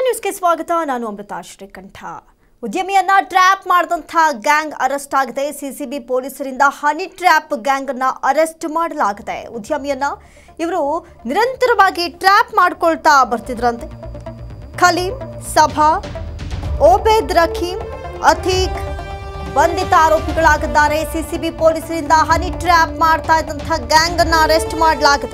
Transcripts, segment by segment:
ನ್ಯೂಸ್ಗೆ ಸ್ವಾಗತ. ನಾನು ಅಮೃತಾ ಶ್ರೀಕಂಠ. ಉದ್ಯಮಿಯನ್ನ ಟ್ರ್ಯಾಪ್ ಮಾಡಿದಂಥ ಗ್ಯಾಂಗ್ ಅರೆಸ್ಟ್ ಆಗಿದೆ. ಸಿಸಿಬಿ ಪೊಲೀಸರಿಂದ ಹನಿ ಟ್ರ್ಯಾಪ್ ಗ್ಯಾಂಗ್ ಅನ್ನ ಅರೆಸ್ಟ್ ಮಾಡಲಾಗಿದೆ. ಉದ್ಯಮಿಯನ್ನ ಇವರು ನಿರಂತರವಾಗಿ ಟ್ರ್ಯಾಪ್ ಮಾಡ್ಕೊಳ್ತಾ ಬರ್ತಿದ್ರಂತೆ. ಖಲೀಂ, ಸಭಾ, ಓಬೇದ್ ರಖೀಂ, ಅತೀಕ್ ಬಂಧಿತ ಆರೋಪಿಗಳಾಗಿದ್ದಾರೆ. ಸಿಸಿಬಿ ಪೊಲೀಸರಿಂದ ಹನಿ ಟ್ರ್ಯಾಪ್ ಮಾಡ್ತಾ ಇದ್ದಂಥ ಗ್ಯಾಂಗ್ ಅನ್ನ ಅರೆಸ್ಟ್ ಮಾಡಲಾಗಿದೆ.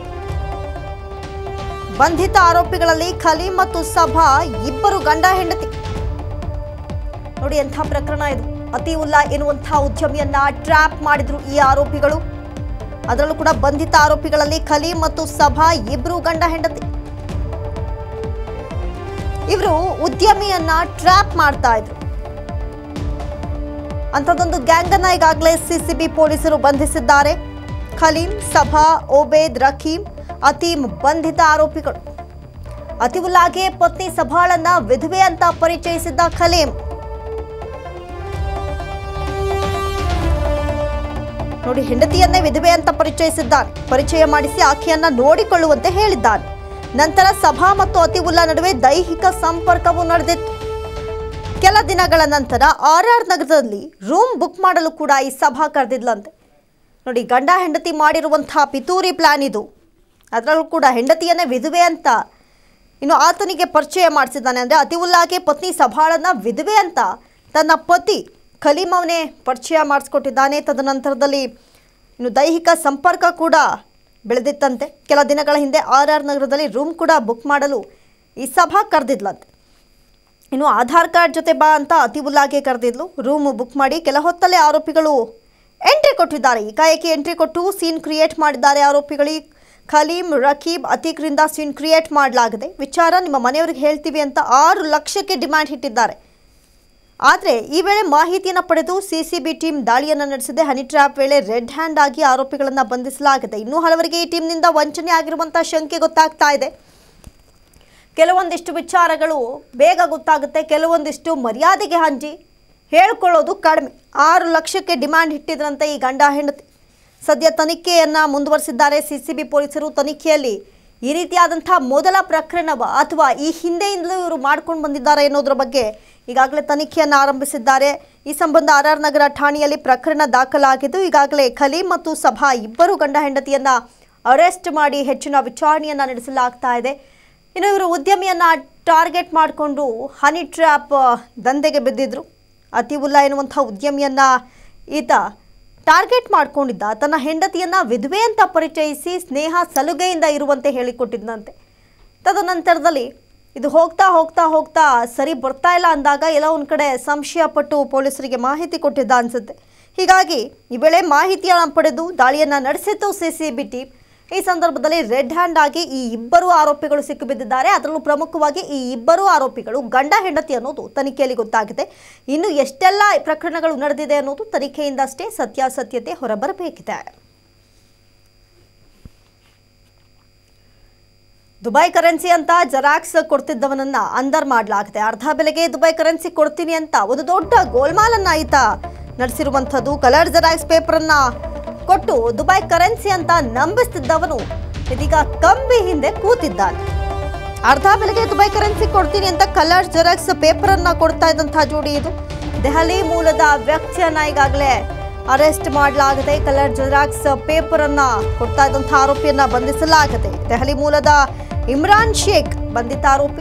ಬಂಧಿತ ಆರೋಪಿಗಳಲ್ಲಿ ಖಲೀಂ ಮತ್ತು ಸಭಾ ಇಬ್ಬರು ಗಂಡ ಹೆಂಡತಿ. ನೋಡಿ ಎಂಥ ಪ್ರಕರಣ ಇದು. ಅತೀವುಲ್ಲಾ ಎನ್ನುವಂಥ ಉದ್ಯಮಿಯನ್ನ ಟ್ರ್ಯಾಪ್ ಮಾಡಿದ್ರು ಈ ಆರೋಪಿಗಳು. ಅದರಲ್ಲೂ ಕೂಡ ಬಂಧಿತ ಆರೋಪಿಗಳಲ್ಲಿ ಖಲೀಂ ಮತ್ತು ಸಭಾ ಇಬ್ಬರು ಗಂಡ ಹೆಂಡತಿ. ಇವರು ಉದ್ಯಮಿಯನ್ನ ಟ್ರ್ಯಾಪ್ ಮಾಡ್ತಾ ಇದ್ರು. ಅಂಥದ್ದೊಂದು ಗ್ಯಾಂಗ್ ಅನ್ನ ಈಗಾಗಲೇ ಸಿಸಿಬಿ ಪೊಲೀಸರು ಬಂಧಿಸಿದ್ದಾರೆ. ಖಲೀಂ, ಸಭಾ, ಓಬೇದ್ ರಖೀಂ, ಅತೀಮ್ ಬಂಧಿತ ಆರೋಪಿಗಳು. ಅತೀವುಲ್ಲಾಗೆ ಪತ್ನಿ ಸಭಾಳನ್ನ ವಿಧವೆ ಅಂತ ಪರಿಚಯಿಸಿದ್ದ ಖಲೀಂ. ನೋಡಿ, ಹೆಂಡತಿಯನ್ನೇ ವಿಧವೆ ಅಂತ ಪರಿಚಯಿಸಿದ್ದಾನೆ. ಪರಿಚಯ ಮಾಡಿಸಿ ಆಕೆಯನ್ನ ನೋಡಿಕೊಳ್ಳುವಂತೆ ಹೇಳಿದ್ದಾನೆ. ನಂತರ ಸಭಾ ಮತ್ತು ಅತೀವುಲ್ಲಾ ನಡುವೆ ದೈಹಿಕ ಸಂಪರ್ಕವೂ ನಡೆದಿತ್ತು. ಕೆಲ ದಿನಗಳ ನಂತರ RR ನಗರದಲ್ಲಿ ರೂಮ್ ಬುಕ್ ಮಾಡಲು ಕೂಡ ಈ ಸಭಾ ಕರೆದಿದ್ಲಂತೆ. ನೋಡಿ, ಗಂಡ ಹೆಂಡತಿ ಮಾಡಿರುವಂತಹ ಪಿತೂರಿ ಪ್ಲಾನ್ ಇದು. ಅದರಲ್ಲೂ ಕೂಡ ಹೆಂಡತಿಯನ್ನೇ ವಿಧವೆ ಅಂತ ಇನ್ನು ಆತನಿಗೆ ಪರಿಚಯ ಮಾಡಿಸಿದ್ದಾನೆ. ಅಂದರೆ ಅತೀವುಲ್ಲಾಗೆ ಪತ್ನಿ ಸಭಾಳನ್ನ ವಿಧವೆ ಅಂತ ತನ್ನ ಪತಿ ಖಲೀಂ ಅವನೇ ಪರಿಚಯ ಮಾಡಿಸ್ಕೊಟ್ಟಿದ್ದಾನೆ. ತದನಂತರದಲ್ಲಿ ಇನ್ನು ದೈಹಿಕ ಸಂಪರ್ಕ ಕೂಡ ಬೆಳೆದಿತ್ತಂತೆ. ಕೆಲ ದಿನಗಳ ಹಿಂದೆ RR ನಗರದಲ್ಲಿ ರೂಮ್ ಕೂಡ ಬುಕ್ ಮಾಡಲು ಈ ಸಭಾ ಕರೆದಿದ್ಲಂತೆ. ಇನ್ನು ಆಧಾರ್ ಕಾರ್ಡ್ ಜೊತೆ ಬಾ ಅಂತ ಅತೀವುಲ್ಲಾಗೆ ಕರೆದಿದ್ಲು. ರೂಮ್ ಬುಕ್ ಮಾಡಿ ಕೆಲ ಹೊತ್ತಲ್ಲೇ ಆರೋಪಿಗಳು ಎಂಟ್ರಿ ಕೊಟ್ಟಿದ್ದಾರೆ. ಏಕಾಏಕಿ ಎಂಟ್ರಿ ಕೊಟ್ಟು ಸೀನ್ ಕ್ರಿಯೇಟ್ ಮಾಡಿದ್ದಾರೆ ಆರೋಪಿಗಳಿಗೆ. ಖಲೀಂ, ರಖೀಬ್, ಅತೀಕ್ರಿಂದ ಸೀನ್ ಕ್ರಿಯೇಟ್ ಮಾಡಲಾಗಿದೆ. ವಿಚಾರ ನಿಮ್ಮ ಮನೆಯವರಿಗೆ ಹೇಳ್ತೀವಿ ಅಂತ 6 ಲಕ್ಷಕ್ಕೆ ಡಿಮ್ಯಾಂಡ್ ಇಟ್ಟಿದ್ದಾರೆ. ಆದರೆ ಈ ವೇಳೆ ಮಾಹಿತಿಯನ್ನು ಪಡೆದು ಸಿಸಿಬಿ ಟೀಮ್ ದಾಳಿಯನ್ನು ನಡೆಸಿದೆ. ಹನಿ ಟ್ರ್ಯಾಪ್ ವೇಳೆ ರೆಡ್ ಹ್ಯಾಂಡ್ ಆಗಿ ಆರೋಪಿಗಳನ್ನು ಬಂಧಿಸಲಾಗಿದೆ. ಇನ್ನೂ ಹಲವರಿಗೆ ಈ ಟೀಮ್ನಿಂದ ವಂಚನೆ ಆಗಿರುವಂಥ ಶಂಕೆ ಗೊತ್ತಾಗ್ತಾ ಇದೆ. ಕೆಲವೊಂದಿಷ್ಟು ವಿಚಾರಗಳು ಬೇಗ ಗೊತ್ತಾಗುತ್ತೆ, ಕೆಲವೊಂದಿಷ್ಟು ಮರ್ಯಾದೆಗೆ ಹಂಚಿ ಹೇಳ್ಕೊಳ್ಳೋದು ಕಡಿಮೆ. 6 ಲಕ್ಷಕ್ಕೆ ಡಿಮ್ಯಾಂಡ್ ಇಟ್ಟಿದ್ರಂತೆ ಈ ಗಂಡ ಹೆಂಡತಿ. ಸದ್ಯ ತನಿಖೆಯನ್ನು ಮುಂದುವರಿಸಿದ್ದಾರೆ ಸಿಸಿಬಿ ಪೊಲೀಸರು. ತನಿಖೆಯಲ್ಲಿ ಈ ರೀತಿಯಾದಂಥ ಮೊದಲ ಪ್ರಕರಣವ ಅಥವಾ ಈ ಹಿಂದೆಯಿಂದಲೂ ಇವರು ಮಾಡ್ಕೊಂಡು ಬಂದಿದ್ದಾರೆ ಅನ್ನೋದ್ರ ಬಗ್ಗೆ ಈಗಾಗಲೇ ತನಿಖೆಯನ್ನು ಆರಂಭಿಸಿದ್ದಾರೆ. ಈ ಸಂಬಂಧ RR ನಗರ ಠಾಣೆಯಲ್ಲಿ ಪ್ರಕರಣ ದಾಖಲಾಗಿದ್ದು ಈಗಾಗಲೇ ಖಲೀಂ ಮತ್ತು ಸಭಾ ಇಬ್ಬರು ಗಂಡ ಹೆಂಡತಿಯನ್ನು ಅರೆಸ್ಟ್ ಮಾಡಿ ಹೆಚ್ಚಿನ ವಿಚಾರಣೆಯನ್ನು ನಡೆಸಲಾಗ್ತಾ ಇದೆ. ಇನ್ನು ಇವರು ಉದ್ಯಮಿಯನ್ನು ಟಾರ್ಗೆಟ್ ಮಾಡಿಕೊಂಡು ಹನಿ ಟ್ರ್ಯಾಪ್ ದಂಧೆಗೆ ಬಿದ್ದಿದ್ರು. ಅತೀವುಲ್ಲಾ ಎನ್ನುವಂಥ ಉದ್ಯಮಿಯನ್ನು ಈತ ಟಾರ್ಗೆಟ್ ಮಾಡ್ಕೊಂಡಿದ್ದ. ತನ್ನ ಹೆಂಡತಿಯನ್ನು ವಿಧವೆ ಅಂತ ಪರಿಚಯಿಸಿ ಸ್ನೇಹ ಸಲುಗೆಯಿಂದ ಇರುವಂತೆ ಹೇಳಿಕೊಟ್ಟಿದ್ದಂತೆ. ತದನಂತರದಲ್ಲಿ ಇದು ಹೋಗ್ತಾ ಹೋಗ್ತಾ ಹೋಗ್ತಾ ಸರಿ ಬರ್ತಾ ಇಲ್ಲ ಅಂದಾಗ ಎಲ್ಲ ಒಂದು ಕಡೆ ಸಂಶಯ ಪಟ್ಟು ಪೊಲೀಸರಿಗೆ ಮಾಹಿತಿ ಕೊಟ್ಟಿದ್ದ ಅನಿಸುತ್ತೆ. ಹೀಗಾಗಿ ಈ ವೇಳೆ ಮಾಹಿತಿಯನ್ನು ಪಡೆದು ದಾಳಿಯನ್ನು ನಡೆಸಿತ್ತು ಸಿಸಿಬಿ ಟೀಮ್. ಈ ಸಂದರ್ಭದಲ್ಲಿ ರೆಡ್ ಹ್ಯಾಂಡ್ ಆಗಿ ಈ ಇಬ್ಬರು ಆರೋಪಿಗಳು ಸಿಕ್ಕಿಬಿದ್ದಿದ್ದಾರೆ. ಅದರಲ್ಲೂ ಪ್ರಮುಖವಾಗಿ ಈ ಇಬ್ಬರು ಆರೋಪಿಗಳು ಗಂಡ ಹೆಂಡತಿ ಅನ್ನೋದು ತನಿಖೆಯಲ್ಲಿ ಗೊತ್ತಾಗಿದೆ. ಇನ್ನು ಎಷ್ಟೆಲ್ಲ ಪ್ರಕರಣಗಳು ನಡೆದಿದೆ ಅನ್ನೋದು ತನಿಖೆಯಿಂದಷ್ಟೇ ಸತ್ಯಾಸತ್ಯತೆ ಹೊರಬರಬೇಕಿದೆ. ದುಬೈ ಕರೆನ್ಸಿ ಅಂತ ಜೆರಾಕ್ಸ್ ಕೊಡ್ತಿದ್ದವನನ್ನ ಅಂದರ್ ಮಾಡಲಾಗಿದೆ. ಅರ್ಧ ಬೆಲೆಗೆ ದುಬೈ ಕರೆನ್ಸಿ ಕೊಡ್ತೀನಿ ಅಂತ ಒಂದು ದೊಡ್ಡ ಗೋಲ್ಮಾಲನ್ನ ಈತ ನಡೆಸಿರುವಂಥದ್ದು. ಕಲರ್ ಜೆರಾಕ್ಸ್ ಪೇಪರನ್ನ ಕೊಟ್ಟು ದುಬೈ ಕರೆನ್ಸಿ ಅಂತ ನಂಬಿಸ್ತಿದ್ದವನು ಇದೀಗ ಕಂಬಿ ಹಿಂದೆ ಕೂತಿದ್ದಾನೆ. ಅರ್ಧ ಬೆಲೆಗೆ ದುಬೈ ಕರೆನ್ಸಿ ಕೊಡ್ತೀನಿ ಅಂತ ಕಲರ್ ಜೆರಾಕ್ಸ್ ಪೇಪರ್ ಅನ್ನ ಕೊಡ್ತಾ ಇದ್ದಂತಹ ಜೋಡಿ ಇದು. ದೆಹಲಿ ಮೂಲದ ವ್ಯಕ್ತಿಯನ್ನ ಈಗಾಗಲೇ ಅರೆಸ್ಟ್ ಮಾಡಲಾಗಿದೆ. ಕಲರ್ ಜೆರಾಕ್ಸ್ ಪೇಪರ್ ಅನ್ನ ಕೊಡ್ತಾ ಇದ್ದಂತಹ ಆರೋಪಿಯನ್ನ ಬಂಧಿಸಲಾಗಿದೆ. ದೆಹಲಿ ಮೂಲದ ಇಮ್ರಾನ್ ಶೇಖ್ ಬಂಧಿತ ಆರೋಪಿ.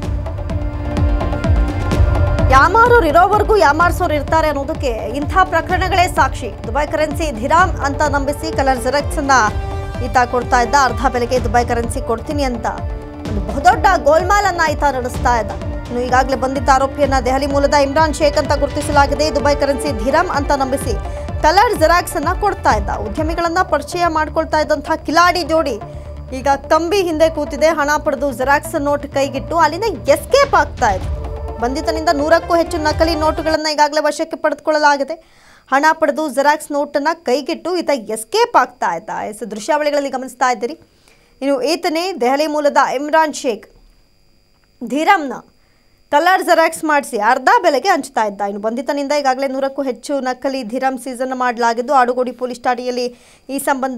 ಯಾಮಾರೋರು ಇರೋವರೆಗೂ ಯಾಮಾರ್ಸೋರು ಇರ್ತಾರೆ ಅನ್ನೋದಕ್ಕೆ ಇಂಥ ಪ್ರಕರಣಗಳೇ ಸಾಕ್ಷಿ. ದುಬೈ ಕರೆನ್ಸಿ ದಿರಾಮ್ ಅಂತ ನಂಬಿಸಿ ಕಲರ್ ಜೆರಾಕ್ಸ್ ಅನ್ನ ಈತ ಕೊಡ್ತಾ ಇದ್ದ. ಅರ್ಧ ಬೆಲೆಗೆ ದುಬೈ ಕರೆನ್ಸಿ ಕೊಡ್ತೀನಿ ಅಂತ ಒಂದು ಬಹುದೊಡ್ಡ ಗೋಲ್ಮಾಲ್ ಅನ್ನ ಈತ ನಡೆಸ್ತಾ ಇದ್ದ. ಇನ್ನು ಈಗಾಗಲೇ ಬಂಧಿತ ಆರೋಪಿಯನ್ನ ದೆಹಲಿ ಮೂಲದ ಇಮ್ರಾನ್ ಶೇಖ್ ಅಂತ ಗುರುತಿಸಲಾಗಿದೆ. ದುಬೈ ಕರೆನ್ಸಿ ದಿರಾಮ್ ಅಂತ ನಂಬಿಸಿ ಕಲರ್ ಜೆರಾಕ್ಸ್ ಅನ್ನ ಕೊಡ್ತಾ ಇದ್ದ. ಉದ್ಯಮಿಗಳನ್ನ ಪರಿಚಯ ಮಾಡ್ಕೊಳ್ತಾ ಇದ್ದಂತಹ ಕಿಲಾಡಿ ಜೋಡಿ ಈಗ ಕಂಬಿ ಹಿಂದೆ ಕೂತಿದೆ. ಹಣ ಪಡೆದು ಜೆರಾಕ್ಸ್ ನೋಟ್ ಕೈಗಿಟ್ಟು ಅಲ್ಲಿಂದ ಎಸ್ಕೇಪ್ ಆಗ್ತಾ ಇದೆ. ಬಂಧಿತನಿಂದ 100ಕ್ಕೂ ಹೆಚ್ಚು ನಕಲಿ ನೋಟುಗಳನ್ನು ಈಗಾಗಲೇ ವಶಕ್ಕೆ ಪಡೆದುಕೊಳ್ಳಲಾಗಿದೆ. ಹಣ ಪಡೆದು ಜೆರಾಕ್ಸ್ ನೋಟನ್ನು ಕೈಗಿಟ್ಟು ಈತ ಎಸ್ಕೇಪ್ ಆಗ್ತಾ ಇದ್ದ. ದೃಶ್ಯಾವಳಿಗಳಲ್ಲಿ ಗಮನಿಸ್ತಾ ಇದ್ದೀರಿ. ಇನ್ನು ಈತನೇ ದೆಹಲಿ ಮೂಲದ ಇಮ್ರಾನ್ ಶೇಖ್ ಧೀರಾಮ್ನ ಕಲರ್ ಜೆರಾಕ್ಸ್ ಮಾಡಿಸಿ ಅರ್ಧ ಬೆಲೆಗೆ ಹಂಚ್ತಾ ಇದ್ದ. ಇನ್ನು ಬಂಧಿತನಿಂದ ಈಗಾಗಲೇ 100ಕ್ಕೂ ಹೆಚ್ಚು ನಕಲಿ ಧೀರಾಮ್ ಸೀಸನ್ ಮಾಡಲಾಗಿದ್ದು ಆಡುಗೋಡಿ ಪೊಲೀಸ್ ಠಾಣೆಯಲ್ಲಿ ಈ ಸಂಬಂಧ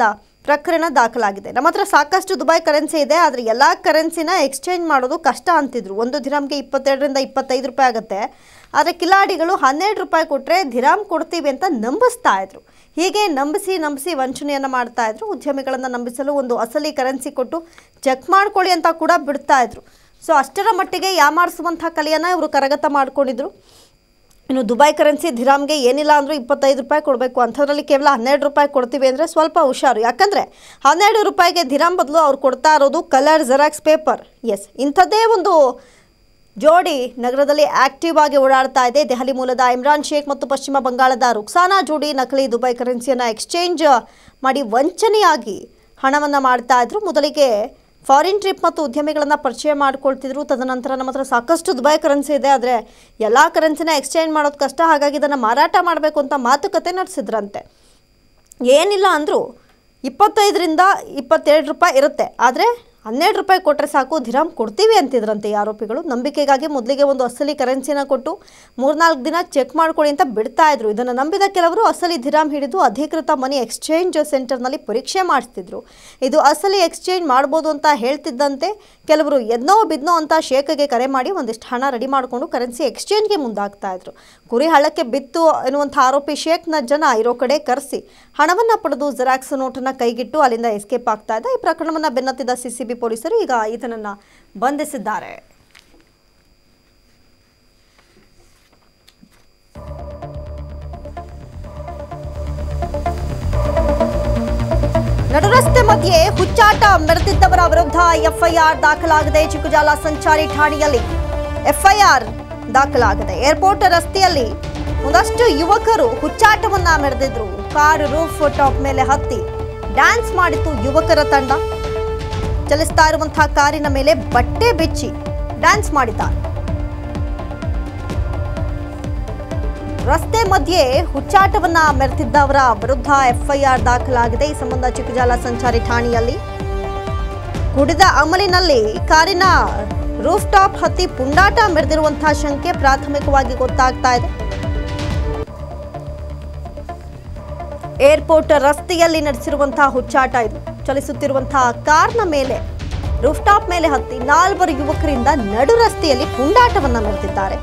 ಪ್ರಕರಣ ದಾಖಲಾಗಿದೆ. ನಮ್ಮ ಹತ್ರ ಸಾಕಷ್ಟು ದುಬೈ ಕರೆನ್ಸಿ ಇದೆ, ಆದರೆ ಎಲ್ಲ ಕರೆನ್ಸಿನ ಎಕ್ಸ್ಚೇಂಜ್ ಮಾಡೋದು ಕಷ್ಟ ಅಂತಿದ್ರು. ಒಂದು ದಿರಾಮ್ಗೆ 22ರಿಂದ 25 ರೂಪಾಯಿ ಆಗುತ್ತೆ. ಆದರೆ ಕಿಲಾಡಿಗಳು 12 ರೂಪಾಯಿ ಕೊಟ್ಟರೆ ದಿರಾಮ್ ಕೊಡ್ತೀವಿ ಅಂತ ನಂಬಿಸ್ತಾ ಇದ್ರು. ಹೀಗೆ ನಂಬಿಸಿ ವಂಚನೆಯನ್ನು ಮಾಡ್ತಾ ಇದ್ರು. ಉದ್ಯಮಿಗಳನ್ನು ನಂಬಿಸಲು ಒಂದು ಅಸಲಿ ಕರೆನ್ಸಿ ಕೊಟ್ಟು ಚೆಕ್ ಮಾಡ್ಕೊಳ್ಳಿ ಅಂತ ಕೂಡ ಬಿಡ್ತಾ ಇದ್ರು. ಸೊ ಅಷ್ಟರ ಮಟ್ಟಿಗೆ ಯಾಮಾರಿಸುವಂಥ ಕಲೆಯನ್ನು ಇವರು ಕರಗತ ಮಾಡ್ಕೊಂಡಿದ್ರು. ಇನ್ನು ದುಬೈ ಕರೆನ್ಸಿ ದಿರಾಮ್ಗೆ ಏನಿಲ್ಲ ಅಂದರೂ 25 ರೂಪಾಯಿ ಕೊಡಬೇಕು, ಅಂಥದ್ರಲ್ಲಿ ಕೇವಲ 12 ರೂಪಾಯಿ ಕೊಡ್ತೀವಿ ಅಂದರೆ ಸ್ವಲ್ಪ ಹುಷಾರು. ಯಾಕಂದರೆ 12 ರೂಪಾಯಿಗೆ ದಿರಾಮ್ ಬದಲು ಅವ್ರು ಕೊಡ್ತಾ ಇರೋದು ಕಲರ್ ಜೆರಾಕ್ಸ್ ಪೇಪರ್. ಎಸ್, ಇಂಥದ್ದೇ ಒಂದು ಜೋಡಿ ನಗರದಲ್ಲಿ ಆಕ್ಟಿವ್ ಆಗಿ ಓಡಾಡ್ತಾ ಇದೆ. ದೆಹಲಿ ಮೂಲದ ಇಮ್ರಾನ್ ಶೇಖ್ ಮತ್ತು ಪಶ್ಚಿಮ ಬಂಗಾಳದ ರುಕ್ಸಾನಾ ಜೋಡಿ ನಕಲಿ ದುಬೈ ಕರೆನ್ಸಿಯನ್ನು ಎಕ್ಸ್ಚೇಂಜ್ ಮಾಡಿ ವಂಚನೆಯಾಗಿ ಹಣವನ್ನು ಮಾಡ್ತಾ ಇದ್ರು. ಮೊದಲಿಗೆ ಫಾರಿನ್ ಟ್ರಿಪ್ ಮತ್ತು ಉದ್ಯಮಿಗಳನ್ನು ಪರಿಚಯ ಮಾಡ್ಕೊಳ್ತಿದ್ರು. ತದನಂತರ ನಮ್ಮ ಹತ್ರ ಸಾಕಷ್ಟು ದುಬೈ ಕರೆನ್ಸಿ ಇದೆ, ಆದರೆ ಎಲ್ಲ ಕರೆನ್ಸಿನ ಎಕ್ಸ್ಚೇಂಜ್ ಮಾಡೋದು ಕಷ್ಟ, ಹಾಗಾಗಿ ಇದನ್ನು ಮಾರಾಟ ಮಾಡಬೇಕು ಅಂತ ಮಾತುಕತೆ ನಡೆಸಿದ್ರಂತೆ. ಏನಿಲ್ಲ ಅಂದರೂ 25ರಿಂದ 27 ರೂಪಾಯಿ ಇರುತ್ತೆ, ಆದರೆ 12 ರೂಪಾಯಿ ಕೊಟ್ಟರೆ ಸಾಕು ದಿರಾಮ್ ಕೊಡ್ತೀವಿ ಅಂತಿದ್ರಂತೆ ಈ ಆರೋಪಿಗಳು. ನಂಬಿಕೆಗಾಗಿ ಮೊದಲಿಗೆ ಒಂದು ಅಸಲಿ ಕರೆನ್ಸಿನ ಕೊಟ್ಟು 3-4 ದಿನ ಚೆಕ್ ಮಾಡ್ಕೊಳ್ಳಿ ಅಂತ ಬಿಡ್ತಾ ಇದ್ರು. ಇದನ್ನು ನಂಬಿದ ಕೆಲವರು ಅಸಲಿ ದಿರಾಮ್ ಹಿಡಿದು ಅಧಿಕೃತ ಮನಿ ಎಕ್ಸ್ಚೇಂಜ್ ಸೆಂಟರ್ನಲ್ಲಿ ಪರೀಕ್ಷೆ ಮಾಡಿಸ್ತಿದ್ರು. ಇದು ಅಸಲಿ ಎಕ್ಸ್ಚೇಂಜ್ ಮಾಡ್ಬೋದು ಅಂತ ಹೇಳ್ತಿದ್ದಂತೆ ಕೆಲವರು ಎದ್ನೋ ಬಿದ್ನೋ ಅಂತ ಶೇಖ್ಗೆ ಕರೆ ಮಾಡಿ ಒಂದಿಷ್ಟು ಹಣ ರೆಡಿ ಮಾಡಿಕೊಂಡು ಕರೆನ್ಸಿ ಎಕ್ಸ್ಚೇಂಜ್ಗೆ ಮುಂದಾಗ್ತಾ ಇದ್ರು. ಕುರಿ ಹಳ್ಳಕ್ಕೆ ಬಿತ್ತು ಎನ್ನುವಂಥ ಆರೋಪಿ ಶೇಖ್ನ ಜನ ಇರೋ ಕಡೆ ಕರೆಸಿ ಹಣವನ್ನು ಪಡೆದು ಜೆರಾಕ್ಸ್ ನೋಟನ್ನು ಕೈಗಿಟ್ಟು ಅಲ್ಲಿಂದ ಎಸ್ಕೇಪ್ ಆಗ್ತಾ ಇದ್ದ. ಈ ಪ್ರಕರಣವನ್ನು ಬೆನ್ನತ್ತಿದ ಸಿಸಿಬಿ ಪೊಲೀಸರು ಈಗ ಈತನನ್ನು ಬಂಧಿಸಿದ್ದಾರೆ. ನಡುರಸ್ತೆ ಮಧ್ಯೆ ಹುಚ್ಚಾಟ ಮೆರೆದಿದ್ದವರ ವಿರುದ್ಧ ಎಫ್ಐಆರ್ ದಾಖಲಾಗಿದೆ. ಚಿಕ್ಕಜಾಲ ಸಂಚಾರಿ ಠಾಣೆಯಲ್ಲಿ ಎಫ್ಐಆರ್ ದಾಖಲಾಗಿದೆ. ಏರ್ಪೋರ್ಟ್ ರಸ್ತೆಯಲ್ಲಿ ಒಂದಷ್ಟು ಯುವಕರು ಹುಚ್ಚಾಟವನ್ನ ಮೆರೆದಿದ್ರು. ಕಾರ್ ರೂಫ್ ಟಾಪ್ ಮೇಲೆ ಹತ್ತಿ ಡ್ಯಾನ್ಸ್ ಮಾಡಿತ್ತು ಯುವಕರ ತಂಡ. ಚಲಿಸ್ತಾ ಇರುವಂತಹ ಕಾರಿನ ಮೇಲೆ ಬಟ್ಟೆ ಬಿಚ್ಚಿ ಡ್ಯಾನ್ಸ್ ಮಾಡಿದ್ದಾರೆ. ರಸ್ತೆ ಮಧ್ಯೆ ಹುಚ್ಚಾಟವನ್ನ ಮೆರೆದಿದ್ದವರ ವಿರುದ್ಧ ಎಫ್ಐಆರ್ ದಾಖಲಾಗಿದೆ. ಈ ಸಂಬಂಧ ಚಿಕ್ಕಜಾಲ ಸಂಚಾರಿ ಠಾಣೆಯಲ್ಲಿ ಕುಡಿದ ಅಮಲಿನಲ್ಲಿ ಕಾರಿನ ರೂಫ್ ಟಾಪ್ ಹತ್ತಿ ಪುಂಡಾಟ ಮೆರೆದಿರುವಂತಹ ಶಂಕೆ ಪ್ರಾಥಮಿಕವಾಗಿ ಗೊತ್ತಾಗ್ತಾ ಇದೆ. ಏರ್ಪೋರ್ಟ್ ರಸ್ತೆಯಲ್ಲಿ ನಡೆಸಿರುವಂತಹ ಹುಚ್ಚಾಟ ಇದು. ಚಲಿಸುತ್ತಿರುವಂತಹ ಕಾರ್ನ ಮೇಲೆ ರೂಫ್ ಟಾಪ್ ಮೇಲೆ ಹತ್ತಿ 4 ಯುವಕರಿಂದ ನಡು ರಸ್ತೆಯಲ್ಲಿ ಪುಂಡಾಟವನ್ನ ಮೆರೆದಿದ್ದಾರೆ.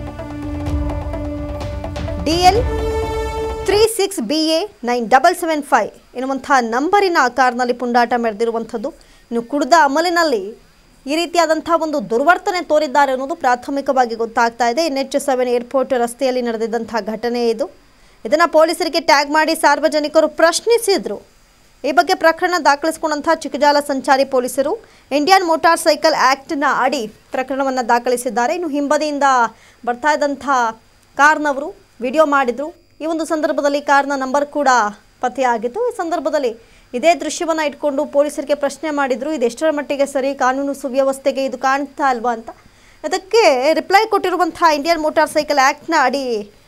DL 36BA 9775 ಎನ್ನುವಂತಹ ನಂಬರಿನ ಕಾರ್ನಲ್ಲಿ ಪುಂಡಾಟ ಮೆರೆದಿರುವಂಥದ್ದು. ಇನ್ನು ಕುಡಿದ ಅಮಲಿನಲ್ಲಿ ಈ ರೀತಿಯಾದಂತಹ ಒಂದು ದುರ್ವರ್ತನೆ ತೋರಿದ್ದಾರೆ ಅನ್ನೋದು ಪ್ರಾಥಮಿಕವಾಗಿ ಗೊತ್ತಾಗ್ತಾ ಇದೆ. NH7 ಏರ್ಪೋರ್ಟ್ ರಸ್ತೆಯಲ್ಲಿ ನಡೆದಿದ್ದಂತಹ ಘಟನೆ ಇದು. ಇದನ್ನು ಪೊಲೀಸರಿಗೆ ಟ್ಯಾಗ್ ಮಾಡಿ ಸಾರ್ವಜನಿಕರು ಪ್ರಶ್ನಿಸಿದ್ರು. ಈ ಬಗ್ಗೆ ಪ್ರಕರಣ ದಾಖಲಿಸಿಕೊಂಡಂತಹ ಚಿಕ್ಕಜಾಲ ಸಂಚಾರಿ ಪೊಲೀಸರು ಇಂಡಿಯನ್ ಮೋಟಾರ್ ಸೈಕಲ್ ಆ್ಯಕ್ಟ್ನ ಅಡಿ ಪ್ರಕರಣವನ್ನು ದಾಖಲಿಸಿದ್ದಾರೆ. ಇನ್ನು ಹಿಂಬದಿಯಿಂದ ಬರ್ತಾ ಇದ್ದಂಥ ಕಾರ್ನವರು ವಿಡಿಯೋ ಮಾಡಿದರು. ಈ ಒಂದು ಸಂದರ್ಭದಲ್ಲಿ ಕಾರ್ನ ನಂಬರ್ ಕೂಡ ಪತ್ತೆಯಾಗಿತ್ತು. ಈ ಸಂದರ್ಭದಲ್ಲಿ ಇದೇ ದೃಶ್ಯವನ್ನು ಇಟ್ಕೊಂಡು ಪೊಲೀಸರಿಗೆ ಪ್ರಶ್ನೆ ಮಾಡಿದರು. ಇದು ಎಷ್ಟರ ಮಟ್ಟಿಗೆ ಸರಿ, ಕಾನೂನು ಸುವ್ಯವಸ್ಥೆಗೆ ಇದು ಕಾಣ್ತಾ ಅಲ್ವಾ ಅಂತ. ಅದಕ್ಕೆ ರಿಪ್ಲೈ ಕೊಟ್ಟಿರುವಂಥ ಇಂಡಿಯನ್ ಮೋಟಾರ್ ಸೈಕಲ್ ಆ್ಯಕ್ಟ್ನ ಅಡಿ